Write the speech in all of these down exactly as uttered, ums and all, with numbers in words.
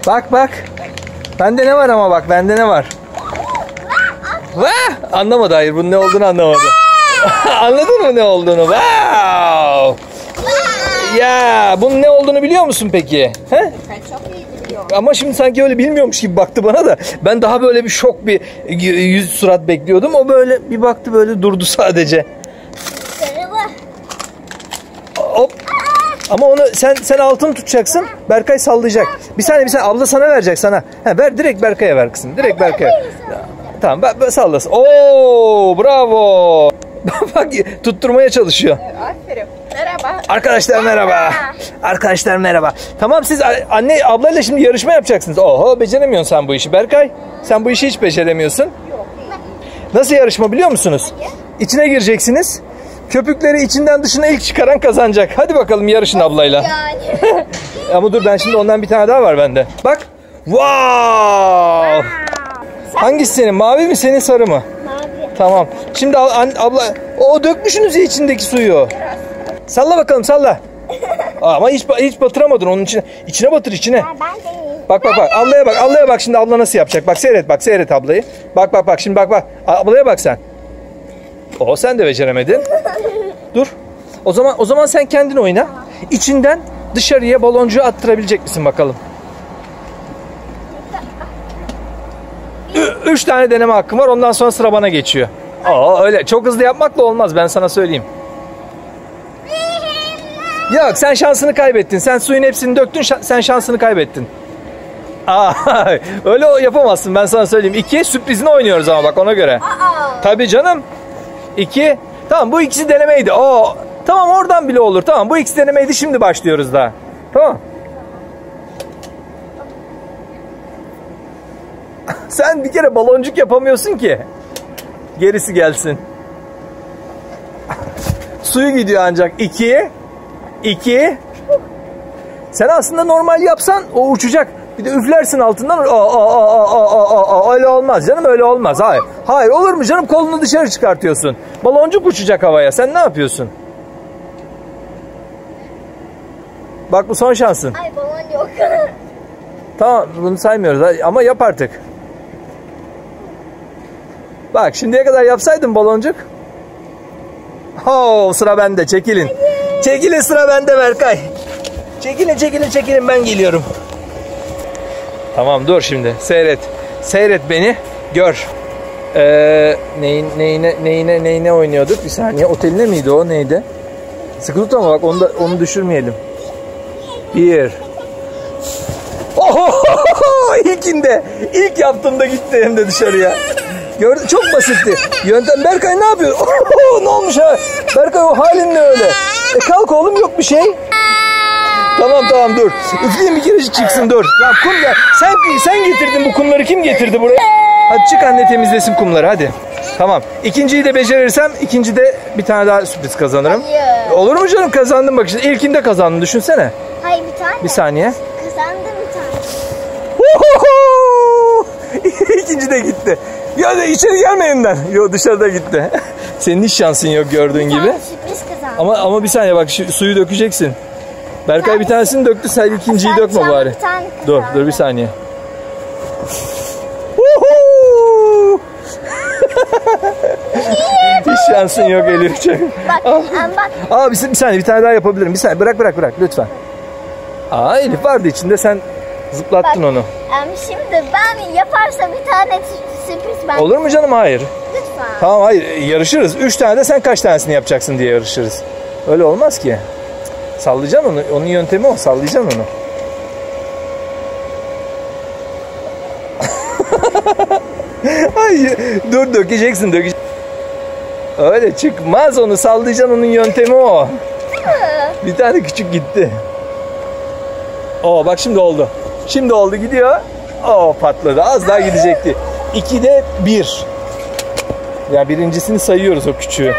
Bak bak. Bende ne var ama bak bende ne var? Vah! Anlamadı, hayır bunun ne olduğunu anlamadı. Anladın mı ne olduğunu? Wow! Ya bunun ne olduğunu biliyor musun peki? He? Ben çok iyi biliyorum. Ama şimdi sanki öyle bilmiyormuş gibi baktı bana da. Ben daha böyle bir şok bir yüz surat bekliyordum. O böyle bir baktı, böyle durdu sadece. Hop. Ama onu sen sen altını tutacaksın. Berkay sallayacak. Bir saniye bir saniye, abla sana verecek sana. He, ver direkt Berkay'a ver kızım. Direkt Berkay'a. Tamam ben, ben sallasın. Oo bravo. Bak tutturmaya çalışıyor. Aferin. Merhaba. Arkadaşlar merhaba. Arkadaşlar merhaba. Tamam siz anne ablayla şimdi yarışma yapacaksınız. Oho, beceremiyorsun sen bu işi Berkay. Sen bu işi hiç beceremiyorsun. Yok. Nasıl yarışma biliyor musunuz? İçine gireceksiniz. Köpükleri içinden dışına ilk çıkaran kazanacak. Hadi bakalım yarışın ablayla. Yani. Ama dur, ben şimdi ondan bir tane daha var bende. Bak. Wow. Hangisi senin? Mavi mi senin, sarı mı? Mavi. Tamam. Şimdi abla o dökmüşsünüz ya içindeki suyu. Salla bakalım, salla. Ama hiç hiç batıramadın onun içine. İçine batır, içine. Ben de. Bak bak bak. Ablaya bak. Ablaya bak şimdi, abla nasıl yapacak? Bak seyret, bak seyret ablayı. Bak bak bak şimdi, bak bak. Ablaya bak sen. O sen de beceremedin. Dur. O zaman o zaman sen kendin oyna. İçinden dışarıya baloncuğu attırabilecek misin bakalım? Ü üç tane deneme hakkım var. Ondan sonra sıra bana geçiyor. Aa öyle çok hızlı yapmakla olmaz, ben sana söyleyeyim. Yok, sen şansını kaybettin. Sen suyun hepsini döktün. Şa sen şansını kaybettin. Aa, öyle yapamazsın, ben sana söyleyeyim. İki sürprizini oynuyoruz ama bak ona göre. Aa. Tabii canım. İki. Tamam, bu ikisi denemeydi. Oo. Tamam, oradan bile olur. Tamam, bu ikisi denemeydi. Şimdi başlıyoruz daha. Tamam. Sen bir kere baloncuk yapamıyorsun ki. Gerisi gelsin. Suyu gidiyor ancak. İki. İki. Sen aslında normal yapsan o uçacak. Bir de üflersin altından. Aa, aa, aa, aa, aa, aa. Öyle olmaz canım, öyle olmaz. Hayır. Hayır, olur mu canım? Kolunu dışarı çıkartıyorsun. Baloncuk uçacak havaya. Sen ne yapıyorsun? Bak bu son şansın. Ay balon yok. Tamam, bunu saymıyoruz ama yap artık. Bak şimdiye kadar yapsaydın baloncuk. Oo, sıra bende, çekilin. Hadi. Çekilin, sıra bende Berkay. Çekilin çekilin çekilin, ben geliyorum. Tamam dur şimdi seyret. Seyret beni, gör. Ee, neyin, neyine neyine neyine oynuyorduk? Bir saniye, oteline miydi o, neydi? Sıkı tut ama bak onu, da, onu düşürmeyelim. Bir. Oho, ilkinde. İlk yaptığımda gitti hem de dışarıya. Gördün, çok basitti. Yöntem. Berkay ne yapıyor? Oho, ne olmuş ha? Berkay o halin ne öyle? E kalk oğlum, yok bir şey. Tamam tamam dur. Üfleyin bir kere çıksın, dur. Ya kum ya. Sen sen getirdin bu kumları, kim getirdi buraya? Hadi çık anne, temizlesin kumları hadi. Tamam. İkinciyi de becerirsem ikinci de bir tane daha sürpriz kazanırım. Hayır. Olur mu canım, kazandım bak işte. İlkinde kazandın, düşünsene. Hayır, bir tane. Bir saniye. Kazandım bir tane. İkinci de gitti. Ya içeri gelme elimden. Yo, dışarıda gitti. Senin hiç şansın yok gördüğün gibi. Sürpriz kazandım. Ama ama bir saniye bak, şu suyu dökeceksin. Berkay bir tanesini döktü, sen ikinciyi Sen dökme bari. Dur dur bir saniye. Hiç şansın yok Elif'ciğim. Bak, bak. Aa bir, bir saniye, bir tane daha yapabilirim. Bir saniye, bırak bırak bırak lütfen. Aa, Elif vardı içinde, sen zıplattın Bak, onu. Şimdi ben yaparsam bir tane sürpriz ben. Olur mu canım? Hayır. Lütfen. Tamam hayır, yarışırız. Üç tane de sen kaç tanesini yapacaksın diye yarışırız. Öyle olmaz ki. Sallayacaksın onu. Onun yöntemi o. Sallayacaksın onu. Ay, dur dökeceksin dökeceksin. Öyle çıkmaz, onu sallayacaksın, onun yöntemi o. Bir tane küçük gitti. Oo bak şimdi oldu. Şimdi oldu, gidiyor. Oo patladı. Az daha gidecekti. İkide bir. Ya birincisini sayıyoruz o küçüğü.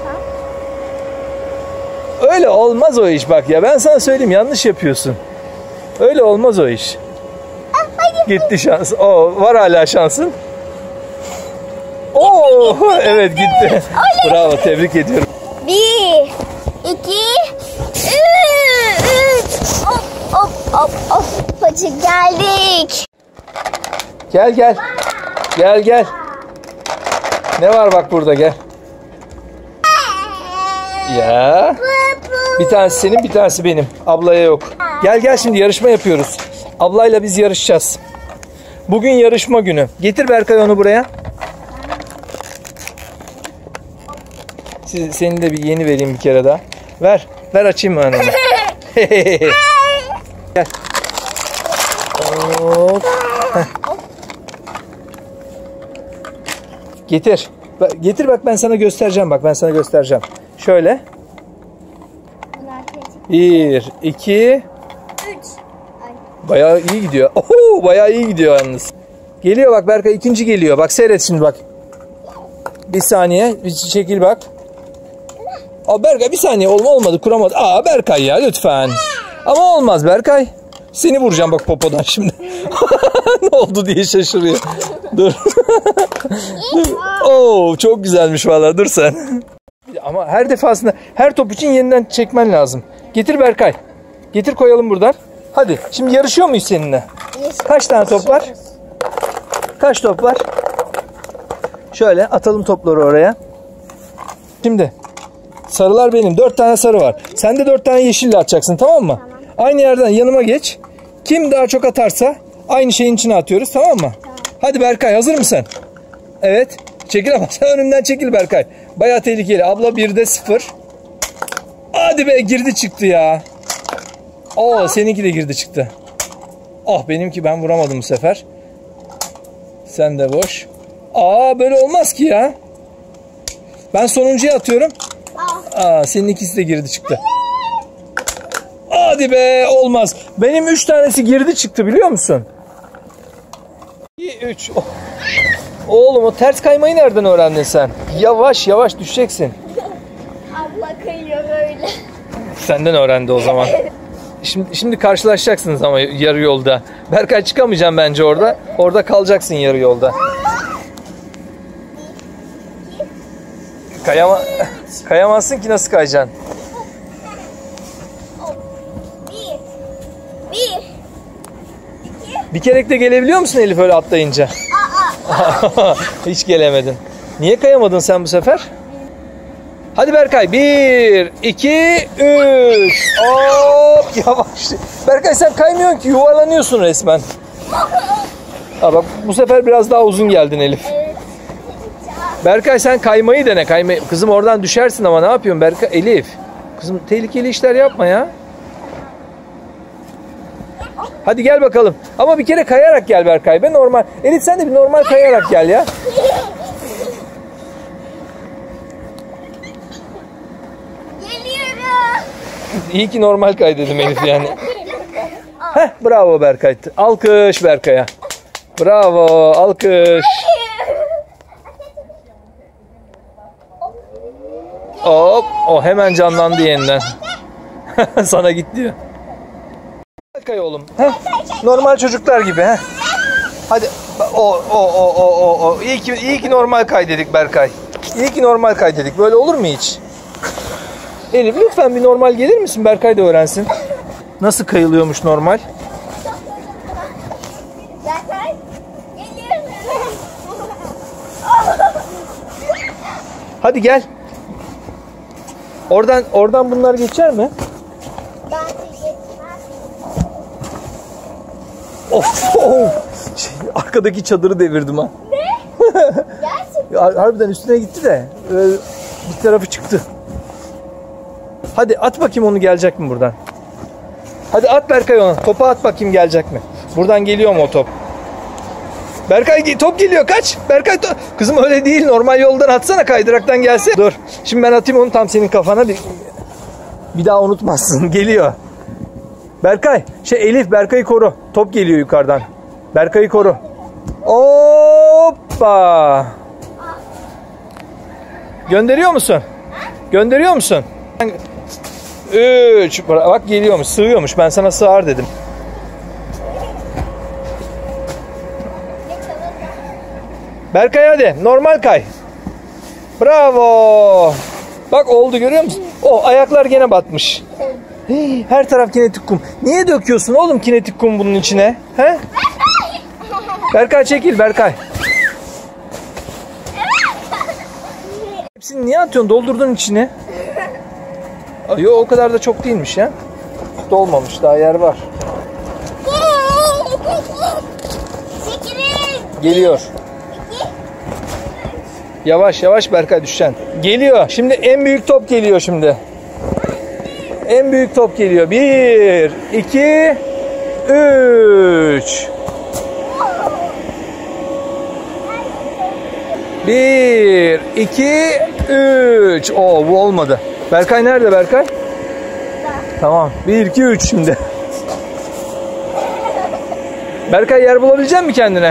Öyle olmaz o iş bak ya. Ben sana söyleyeyim, yanlış yapıyorsun. Öyle olmaz o iş. Gitti şans. Oo, var hala şansın. Oo, evet gitti. Bravo, tebrik ediyorum. Bir, iki, üç. Hop hop hop hop. için geldik. Gel gel. Gel gel. Ne var bak burada, gel. Ya. Bir tanesi senin, bir tanesi benim. Ablaya yok. Gel gel, şimdi yarışma yapıyoruz. Ablayla biz yarışacağız. Bugün yarışma günü. Getir Berkay onu buraya. Siz, senin de bir yeni vereyim bir kere daha. Ver. Ver açayım ben onu. Gel. Hop. Getir. Getir bak, ben sana göstereceğim. Bak ben sana göstereceğim. Şöyle. Bir, iki. Üç. Bayağı iyi gidiyor. Oho, bayağı iyi gidiyor yalnız. Geliyor bak Berkay, ikinci geliyor. Bak seyret şimdi bak. Bir saniye. Bir çekil bak. Aa Berkay, bir saniye, olma olmadı, kuramadı. Aa Berkay ya, lütfen. Ama olmaz Berkay. Seni vuracağım bak popodan şimdi. Ne oldu diye şaşırıyor. Dur. Oo, çok güzelmiş vallahi, dur sen. Ama her defasında, her top için yeniden çekmen lazım. Getir Berkay. Getir, koyalım buradan. Hadi şimdi yarışıyor muyuz seninle? Kaç tane top var? Kaç top var? Şöyle atalım topları oraya. Şimdi sarılar benim. Dört tane sarı var. Sen de dört tane yeşille atacaksın, tamam mı? Tamam. Aynı yerden yanıma geç. Kim daha çok atarsa aynı şeyin içine atıyoruz, tamam mı? Tamam. Hadi Berkay, hazır mısın? Evet. Çekil ama sen önümden çekil Berkay. Bayağı tehlikeli. Abla birde sıfır. Hadi be, girdi çıktı ya. Oo, seninki de girdi çıktı. Ah, benimki, ben vuramadım bu sefer. Sen de boş. Aa, böyle olmaz ki ya. Ben sonuncuya atıyorum. Aa, senin ikisi de girdi çıktı. Hadi be, olmaz. Benim üç tanesi girdi çıktı, biliyor musun? üç. Oh. Oğlum, o ters kaymayı nereden öğrendin sen? Yavaş yavaş düşeceksin. Abla kayıyor böyle. Senden öğrendi o zaman. Şimdi, şimdi karşılaşacaksınız ama yarı yolda. Berkay, çıkamayacağım bence orada. Orada kalacaksın yarı yolda. Kayama, kayamazsın ki, nasıl kayacaksın? Bir. Bir. İki. Bir kerekte gelebiliyor musun Elif öyle atlayınca? Aa. Hiç gelemedin. Niye kayamadın sen bu sefer? Hadi Berkay. Bir, iki, üç. Hop, yavaş. Berkay, sen kaymıyorsun ki, yuvarlanıyorsun resmen. Ha, bak bu sefer biraz daha uzun geldin Elif. Evet. Berkay, sen kaymayı dene. Kaymayı. Kızım oradan düşersin ama ne yapıyorsun Berkay? Elif. Kızım, tehlikeli işler yapma ya. Hadi gel bakalım. Ama bir kere kayarak gel Berkay be, normal. Elif, sen de bir normal kayarak gel ya. Geliyorum. İyi ki normal kay dedim Elif yani. Heh, bravo Berkay. Alkış Berkay'a. Bravo, alkış. Hop, o hemen canlandı yeniden. Sana git diyor. Kay oğlum. Heh, normal çocuklar gibi. Heh. Hadi. O o o o o o. İyi ki iyi ki normal kay dedik Berkay. İyi ki normal kay dedik. Böyle olur mu hiç? Elif, lütfen bir normal gelir misin? Berkay da öğrensin. Nasıl kayılıyormuş normal? Berkay. Geliyorum. Hadi gel. Oradan oradan bunlar geçer mi? Ben de geçmem. Of, of. Şey, arkadaki çadırı devirdim ha. Ne? Gerçekten. Harbiden üstüne gitti de e, bir tarafı çıktı. Hadi at bakayım, onu gelecek mi buradan? Hadi at Berkay onu. Topu at bakayım, gelecek mi? Buradan geliyor mu o top? Berkay, top geliyor, kaç. Berkay, to- kızım öyle değil, normal yoldan atsana, kaydıraktan gelse. Dur. Şimdi ben atayım onu tam senin kafana, bir, bir daha unutmazsın. Geliyor. Berkay, şey Elif, Berkay'ı koru. Top geliyor yukarıdan. Berkay'ı koru. Hoppa. Gönderiyor musun? Gönderiyor musun? Üç. Bak geliyormuş, sığıyormuş. Ben sana sığar dedim. Berkay hadi, normal kay. Bravo. Bak oldu, görüyor musun? O ayaklar gene batmış. Hii, her taraf kinetik kum. Niye döküyorsun oğlum kinetik kum bunun içine? He? Berkay çekil Berkay. Hepsini niye atıyorsun? Doldurdun içine. Yok o kadar da çok değilmiş ya. Dolmamış, daha yer var. Geliyor. Yavaş yavaş Berkay, düşeceksin. Geliyor. Şimdi en büyük top geliyor şimdi. En büyük top geliyor. Bir, iki, üç. Bir, iki, üç. Oo, bu olmadı. Berkay nerede Berkay? Tamam. Bir, iki, üç şimdi. Berkay yer bulabilecek misin kendine?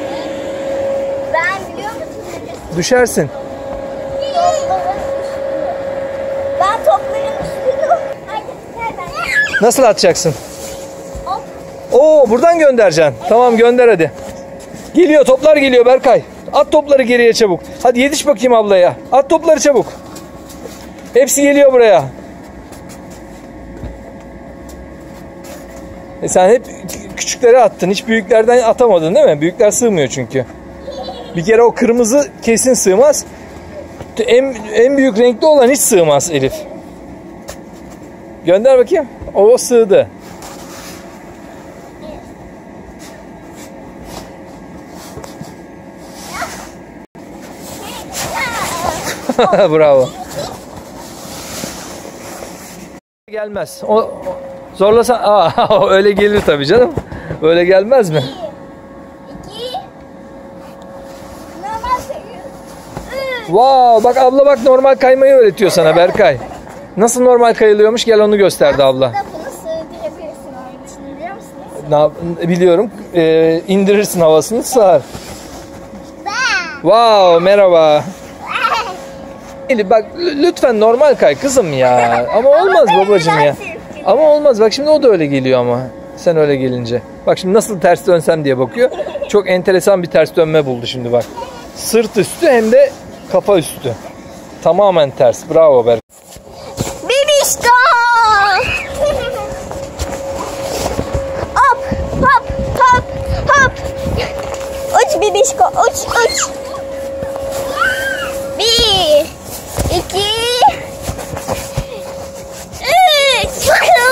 Ben biliyor musun? Düşersin. Ben topların üstünü. Hadi ver ben. Nasıl atacaksın? Hop. Oo, buradan göndereceksin. Tamam, gönder hadi. Geliyor, toplar geliyor Berkay. At topları geriye çabuk. Hadi yetiş bakayım ablaya. At topları çabuk. Hepsi geliyor buraya. E sen hep küçükleri attın. Hiç büyüklerden atamadın değil mi? Büyükler sığmıyor çünkü. Bir kere o kırmızı kesin sığmaz. En, en büyük renkli olan hiç sığmaz Elif. Gönder bakayım. O sığdı. Bravo. Gelmez. O, o zorlasan aa, öyle gelir tabii canım. Öyle gelmez mi? İki. Normal sayıyoruz. Üç. Wow, bak abla bak normal kaymayı öğretiyor sana Berkay. Nasıl normal kayılıyormuş, gel onu gösterdi abla. Aslında bunu sığdırabilirsin onun için, biliyor musunuz? Ne yap- biliyorum. Ee, indirirsin havasını, sığar. Ben. Wow, merhaba. Elif bak lütfen normal kay kızım ya. Ama olmaz babacığım ya. Ama olmaz. Bak şimdi o da öyle geliyor ama. Sen öyle gelince. Bak şimdi nasıl ters dönsem diye bakıyor. Çok enteresan bir ters dönme buldu şimdi bak. Sırt üstü hem de kafa üstü. Tamamen ters. Bravo Berk. Bibişko. Hop hop hop hop. Uç bibişko, uç uç. Bir, iki, üç.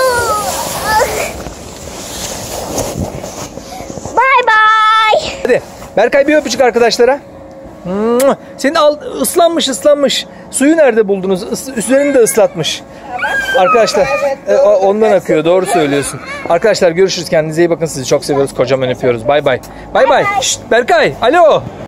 Bye bye. Hadi Berkay bir öpücük arkadaşlara. Senin al, ıslanmış ıslanmış. Suyu nerede buldunuz? Is, üstlerini de ıslatmış. Arkadaşlar e, ondan akıyor, doğru söylüyorsun. Arkadaşlar görüşürüz, kendinize iyi bakın, sizi çok seviyoruz, kocaman öpüyoruz. Bay bay. Bay bay. Berkay alo.